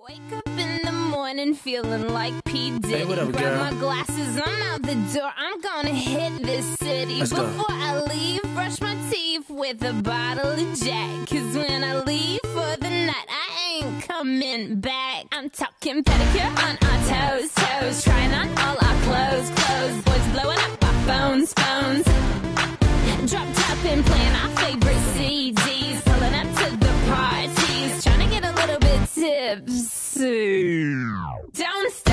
Wake up in the morning feeling like P. Diddy. Hey, what up, Grab girl? my glasses, I'm out the door. I'm gonna hit this city. Let's go. Before I leave, brush my teeth with a bottle of Jack. Cause when I leave for the night, I ain't coming back. I'm talking pedicure on our toes, toes. Trying on all our clothes, clothes. Boys blowing up our phones, phones. Drop top and playing our favorite CDs. Pulling up to the parties. Trying to get a little bit tipsy. Don't stop.